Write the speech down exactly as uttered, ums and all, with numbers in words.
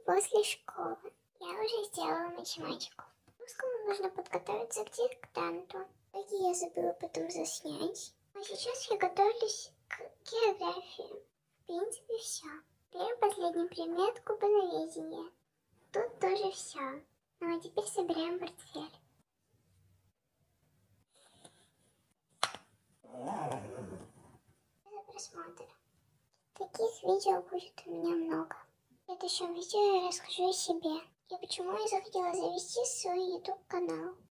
после школы. Я уже сделала математику. Русскому нужно подготовиться к диктанту. Итоги я забыла потом заснять. А сейчас я готовлюсь к географии. В принципе, все. Теперь последний предмет кубоноведение. Тут тоже все. Ну а теперь собираем портфель. За просмотр. Таких видео будет у меня много. В следующем видео я расскажу о себе и почему я захотела завести свой YouTube канал.